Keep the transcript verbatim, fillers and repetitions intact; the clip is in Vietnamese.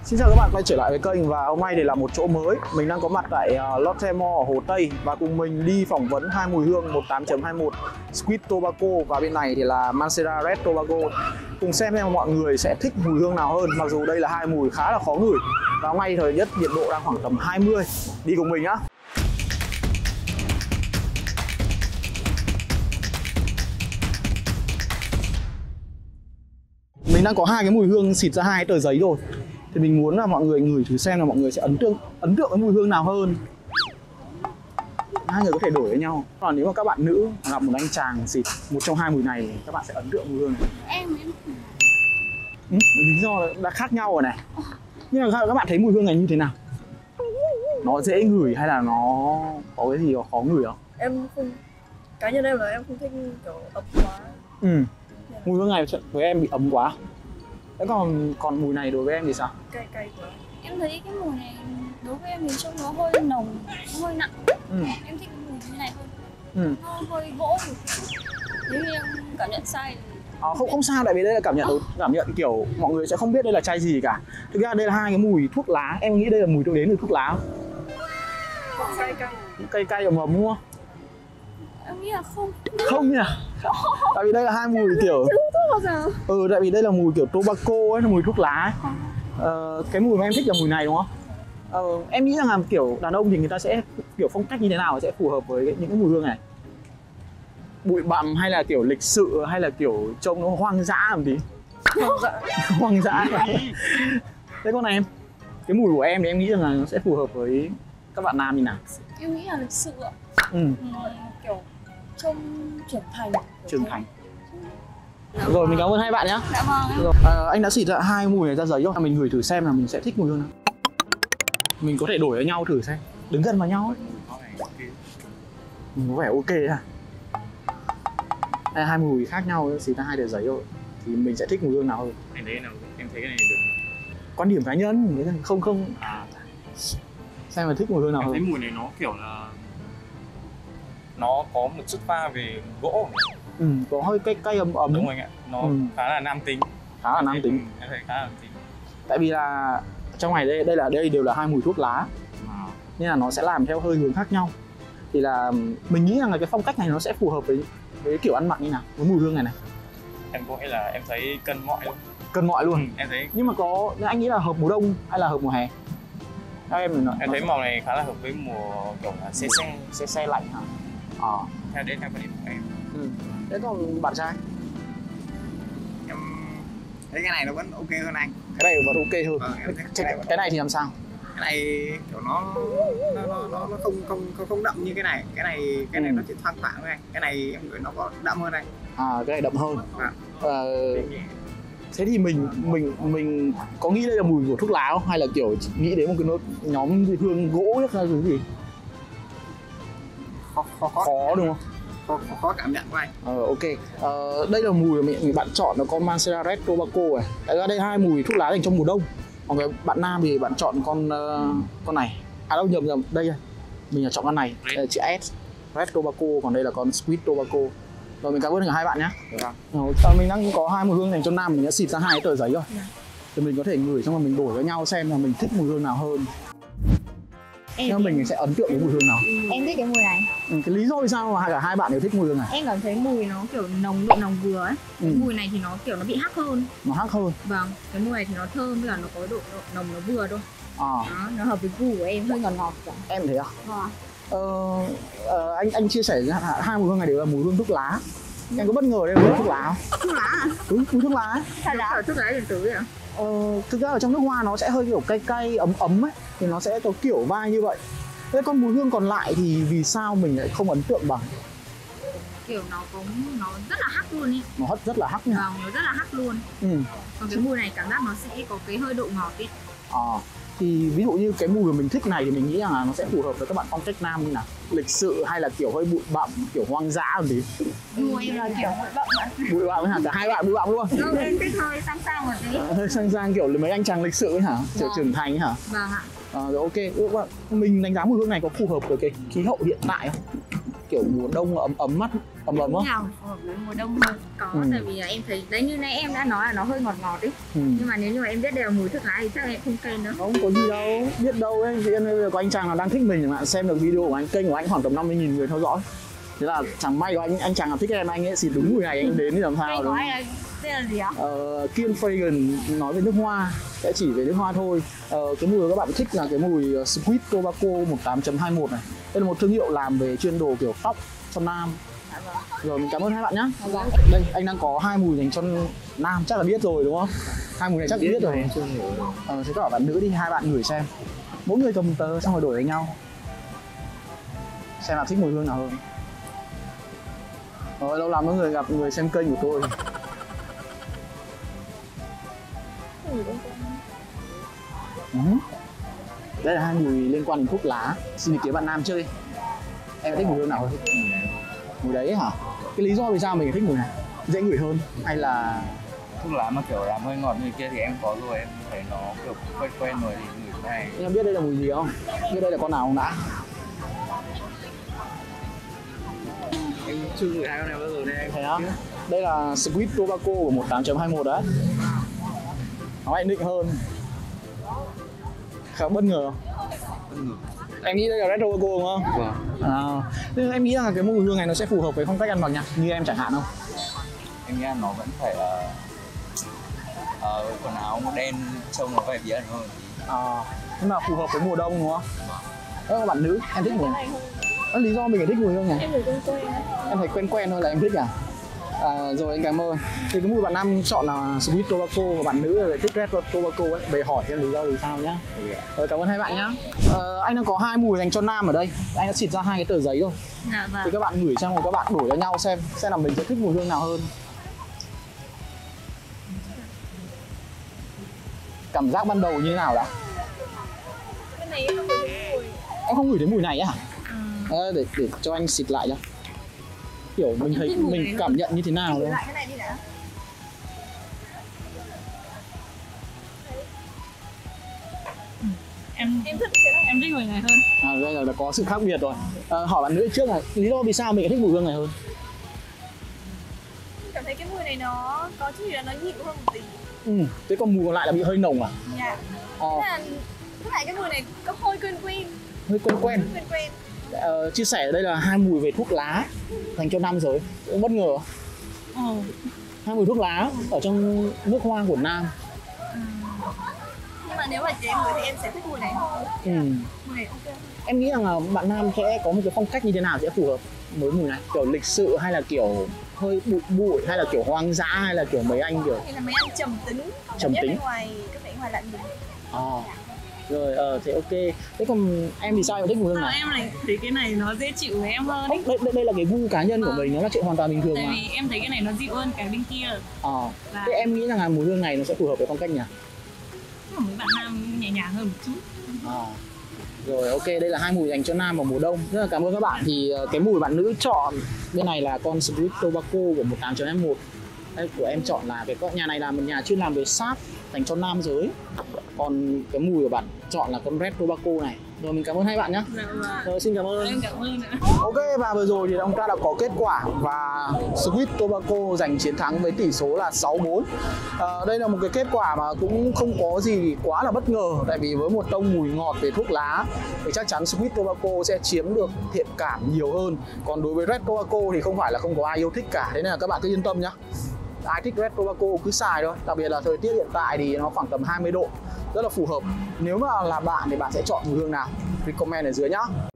Xin chào các bạn quay trở lại với kênh, và hôm nay thì là một chỗ mới. Mình đang có mặt tại uh, Lotte Mall ở Hồ Tây và cùng mình đi phỏng vấn hai mùi hương một tám chấm hai mốt Sweet Tobacco và bên này thì là Mancera Red Tobacco. Cùng xem xem mọi người sẽ thích mùi hương nào hơn, mặc dù đây là hai mùi khá là khó ngửi. Và hôm nay thời tiết nhiệt độ đang khoảng tầm hai mươi. Đi cùng mình nhá. Mình đang có hai cái mùi hương xịt ra hai cái tờ giấy rồi. Thì mình muốn là mọi người ngửi thử xem là mọi người sẽ ấn tượng ấn tượng với mùi hương nào hơn. Hai người có thể đổi với nhau. Còn nếu mà các bạn nữ gặp một anh chàng xịt một trong hai mùi này, các bạn sẽ ấn tượng mùi hương này. Em em ừ, lý do là đã khác nhau rồi này. Nhưng mà các bạn thấy mùi hương này như thế nào? Nó dễ ngửi hay là nó có cái gì khó ngửi không? em không, cá nhân em là em không thích kiểu ấm quá. Ừ. Mùi hương này với em bị ấm quá. Thế còn còn mùi này đối với em thì sao? Cay cay quá. Em thấy cái mùi này đối với em thì trông nó hơi nồng, nó hơi nặng. Ừ. Em thích cái mùi như này hơn. Ừ. Nó hơi gỗ một chút. Nếu như em cảm nhận sai thì... À, không không sao, tại vì đây là cảm nhận cảm nhận kiểu mọi người sẽ không biết đây là chai gì cả. Thực ra đây là hai cái mùi thuốc lá. Em nghĩ đây là mùi tôi đến từ thuốc lá không? Cay cay. Cay cay ấm ấm đúng không? Em nghĩ là không. Không nhỉ? Tại vì đây là hai mùi kiểu Chưa thuốc bao giờ. Ừ, tại vì đây là mùi kiểu tobacco ấy, là mùi thuốc lá ấy. Ờ, cái mùi mà em thích là mùi này đúng không? Ờ, em nghĩ rằng là kiểu đàn ông thì người ta sẽ kiểu phong cách như thế nào sẽ phù hợp với những cái mùi hương này? Bụi bặm hay là kiểu lịch sự hay là kiểu trông nó hoang dã một tí? Hoang dã. Hoang dã. Thế con này em, cái mùi của em thì em nghĩ rằng là nó sẽ phù hợp với các bạn nam như nào? Em nghĩ là lịch sự ạ. Ừ. Ừ, kiểu trông trưởng thành. Trưởng thành. Rồi, mình cảm ơn hai bạn nhé. Dạ vâng. Rồi, à, anh đã xịt ra hai mùi này ra giấy rồi. Mình gửi thử xem là mình sẽ thích mùi hương nào. Mình có thể đổi với nhau thử xem. Đứng gần vào nhau ấy. Mình có vẻ ok ha. Đây, hai mùi khác nhau xịt ra hai tờ giấy rồi. Thì mình sẽ thích mùi hương nào hơn? Anh thấy nào, em thấy cái này được. Quan điểm cá nhân, không không à, xem mà thích mùi hương nào em hơn. thấy mùi này nó kiểu là nó có một chút pha về gỗ. Ừ, có hơi cay cay ấm ấm. Đúng rồi anh ạ, nó ừ. khá là nam tính. Khá là nam tính. Em thấy khá là nam tính. Tại vì là trong này đây đây là đây đều là hai mùi thuốc lá, À. nên là nó sẽ làm theo hơi hướng khác nhau. Thì là mình nghĩ rằng là cái phong cách này nó sẽ phù hợp với với kiểu ăn mặc như nào, với mùi hương này này. Em có nghĩa là em thấy cân mọi luôn. Cân mọi luôn. Ừ, em thấy. Nhưng mà có, anh nghĩ là hợp mùa đông hay là hợp mùa hè? Theo em thì nó, Em nó thấy sẽ... màu này khá là hợp với mùa kiểu là xe xe. xe xe lạnh hả? Ờ. À. Theo đến theo quan điểm của em. Ừ. Thế còn bạn trai? Em thấy cái này nó vẫn ok hơn anh. Cái này vẫn ok hơn. Ờ, em thấy cái, cái, cái, cái này thì làm sao? cái này kiểu nó nó nó, nó, nó không không không không đậm như cái này. Cái này cái này ừ. nó chỉ thoang thoảng thôi anh. Cái này em nghĩ nó có đậm hơn anh. À, cái này đậm hơn. À. Ờ, thế thì mình mình mình có nghĩ đây là mùi của thuốc lá không, hay là kiểu nghĩ đến một cái nốt nhóm hương gỗ hay là gì? Khó, khó, khó. Khó đúng không? Khó, khó, khó cảm nhận của anh. Ờ, ok. Ờ, đây là mùi mà mình bạn chọn, nó con Mancera Red Tobacco này. Tại ra đây hai mùi thuốc lá dành trong mùa đông. Còn cái bạn nam thì bạn chọn con uh, con này. À đâu, nhầm nhầm, đây này. Mình là chọn con này, đây là chữ S, Red Tobacco, còn đây là con Sweet Tobacco. Rồi, mình cảm ơn cả hai bạn nhé. Rồi, mình đang có hai mùi hương dành cho nam, mình đã xịt ra hai cái tờ giấy rồi. Thì mình có thể ngửi xong rồi mình đổi với nhau xem là mình thích mùi hương nào hơn. Em Theo mình sẽ ấn tượng với mùi hương nào? Em thích cái mùi này. Ừ, cái lý do vì sao mà cả hai bạn đều thích mùi hương này? Em cảm thấy mùi nó kiểu nồng, độ nồng vừa ấy. Cái Ừ. mùi này thì nó kiểu nó bị hắc hơn. Nó hắc hơn. Vâng, cái mùi này thì nó thơm, với cả nó có độ, độ nồng nó vừa thôi. À. Đó, nó hợp với gu của em, hơi ngọt ngọt cả. Em thấy à? Vâng. Ờ, ờ, anh anh chia sẻ hai mùi hương này đều là mùi hương thuốc lá. Em có bất ngờ đây là mùi thuốc lá không? Thuốc lá à? Ừ, mùi thuốc lá. Sao đó? Thuốc lá điện tử vậy ạ? Ờ, thực ra ở trong nước hoa nó sẽ hơi kiểu cay cay ấm ấm ấy, thì nó sẽ có kiểu vai như vậy. Thế còn mùi hương còn lại thì vì sao mình lại không ấn tượng bằng? Kiểu nó có, nó rất là hắc luôn ấy. Nó hất rất là hắc nha. Vâng, nó rất là hắc luôn. Ừ. Còn cái mùi này cảm giác nó sẽ có cái hơi độ ngọt ấy. À, thì ví dụ như cái mùi mà mình thích này thì mình nghĩ rằng là nó sẽ phù hợp với các bạn phong cách nam như nào? Lịch sự hay là kiểu hơi bụi bặm, kiểu hoang dã một tí? Gu em là kiểu bụi bặm ạ. Bụi bặm hả? Cả hai bạn bụi bặm luôn? Ừ, em thích hơi sang sang một tí. À, hơi sang sang kiểu mấy anh chàng lịch sự ấy hả? Kiểu Vâng. trưởng thành ấy hả? Vâng ạ. À, rồi ok. Mình đánh giá mùi hương này có phù hợp với cái khí hậu hiện tại không? kiểu mùa đông ấm ấm mắt, ấm ấm không? nào phù hợp với mùa đông hơn có Ừ. tại vì là em thấy đấy như nãy em đã nói là nó hơi ngọt ngọt ấy, Ừ. nhưng mà nếu như mà em biết đều mùi thuốc lá thì chắc em không khen nữa. Không có gì đâu, biết đâu ấy, thì bây giờ có anh chàng nào đang thích mình chẳng hạn, xem được video của anh, kênh của anh khoảng tầm năm mươi nghìn người theo dõi. Thế là chẳng may có anh anh chàng nào thích em, anh ấy xịt đúng mùi này anh đến thì làm sao Anh đúng nói không? là tên là gì ạ? Ờ, Kiên Fragrance nói về nước hoa, sẽ chỉ về nước hoa thôi. Ờ, cái mùi mà các bạn thích là cái mùi uh, Sweet Tobacco mười tám chấm hai mốt này. Đây là một thương hiệu làm về chuyên đồ kiểu tóc cho nam. Dạ vâng. Rồi mình cảm ơn hai bạn nhé. Dạ vâng. Đây anh đang có hai mùi dành cho nam, chắc là biết rồi đúng không? Hai mùi này chắc biết rồi. Ờ, thế các bạn nữ đi, hai bạn ngửi xem. Mỗi người cầm tờ xong rồi đổi với nhau. Xem nào thích mùi hương nào hơn. Rồi lâu lắm mọi người gặp người xem kênh của tôi. Ừ. Đây là hai mùi liên quan đến thuốc lá. Xin ý kiến bạn nam chơi. Em thích mùi hương nào hơn? Mùi đấy hả? Cái lý do vì sao mình thích mùi này? Dễ ngửi hơn hay là Thuốc lá mà kiểu làm hơi ngọt như kia thì em có rồi, em thấy nó kiểu quen quen rồi thì ngửi cái này. em biết đây là mùi gì không? Biết đây là con nào không đã? Em chưa ngửi hai con này bao giờ nên em Thấy không? Đây là Sweet Tobacco của mười tám chấm hai mốt đấy. Nó lại định hơn. Khá bất ngờ không? Em nghĩ đây là Red Tobacco đúng không? Vâng. À, nên em nghĩ rằng là cái mùi hương này nó sẽ phù hợp với phong cách ăn mặc nhạc như em chẳng hạn không? Em nghĩ nó vẫn phải là uh, quần áo màu đen trông nó phải bí ẩn hơn một tí. À, nhưng mà phù hợp với mùa đông đúng không? Đó các bạn nữ, em thích mùi này. Đó, lý do mình phải thích mùi hương này. Em ngửi quen quen. Em thấy quen quen thôi là em thích à? À, rồi anh cảm ơn. Thì cái mùi bạn nam chọn là Sweet Tobacco và bạn nữ là thích Red Tobacco ấy. Về hỏi xem lý do vì sao nhá. Rồi cảm ơn hai bạn nhá. Ờ, anh đang có hai mùi dành cho nam ở đây. Anh đã xịt ra hai cái tờ giấy rồi. Dạ Thì vâng. các bạn ngửi xong rồi các bạn đổi cho nhau xem xem là mình sẽ thích mùi hương nào hơn. Cảm giác ban đầu như thế nào đã? Cái này em không ngửi thấy mùi. Em không ngửi thấy mùi này á? À, Ờ, để để cho anh xịt lại nhá. Kiểu mình thấy mình cảm nhận như thế nào thử đâu. lại cái này đi đã. Em em thích cái này. Em thích mùi này hơn. À, đây là, là có sự khác biệt rồi. À, hỏi bạn nữ trước là lý do vì sao mình lại thích mùi hương này hơn? Em cảm thấy cái mùi này nó có chút gì đó nó dịu hơn một tí. Ừ, thế còn mùi còn lại là bị hơi nồng à? Dạ. Ờ, Thế là với lại cái mùi này có hôi quen quen, hơi quen quen. quen quen. Ờ, chia sẻ đây là hai mùi về thuốc lá dành cho nam giới. Cũng bất ngờ. Ồ. Hai mùi thuốc lá ở trong nước hoa của nam. Nhưng mà nếu mà chị em ngửi thì em sẽ thích mùi này hơn. Ừ. Mùi này ok. Em nghĩ rằng là bạn nam sẽ có một cái phong cách như thế nào sẽ phù hợp với mùi này? Kiểu lịch sự hay là kiểu hơi bụi bụi hay là kiểu hoang dã hay là kiểu mấy anh kiểu Thì là mấy anh trầm tính. Trầm Cảm giác tính. bên ngoài có vẻ ngoài lạnh lùng. à. Rồi ờ thế ok. Thế còn em thì sao em thích mùi hương Còn này? em này thấy cái này nó dễ chịu với em hơn. Ốc, đây, đây, đây là cái gu cá nhân của mình, nó là chuyện hoàn toàn bình thường Tại mà. vì em thấy cái này nó dịu hơn cái bên kia. Ờ. Và Thế em nghĩ rằng là mùi hương này nó sẽ phù hợp với phong cách nhỉ? mấy bạn nam nhẹ nhàng hơn một chút. À. Rồi ok, đây là hai mùi dành cho nam vào mùa đông. Rất là cảm ơn các bạn. Thì uh, cái mùi bạn nữ chọn bên này là con Sweet Tobacco của mười tám chấm hai mốt. Đây, của em chọn là cái con nhà này là một nhà chuyên làm về sáp dành cho nam giới. Còn cái mùi của bạn chọn là con Red Tobacco này. Rồi mình cảm ơn hai bạn nhé. Dạ vâng. Rồi xin cảm ơn. Em cảm ơn ạ. Ok, và vừa rồi thì ông ta đã có kết quả và Sweet Tobacco giành chiến thắng với tỷ số là sáu bốn. À, đây là một cái kết quả mà cũng không có gì quá là bất ngờ, tại vì với một tông mùi ngọt về thuốc lá thì chắc chắn Sweet Tobacco sẽ chiếm được thiện cảm nhiều hơn. Còn đối với Red Tobacco thì không phải là không có ai yêu thích cả, thế nên là các bạn cứ yên tâm nhá. Ai thích Red Tobacco cứ xài thôi, đặc biệt là thời tiết hiện tại thì nó khoảng tầm hai mươi độ, rất là phù hợp. Nếu mà là bạn thì bạn sẽ chọn mùi hương nào? Recommend ở dưới nhá.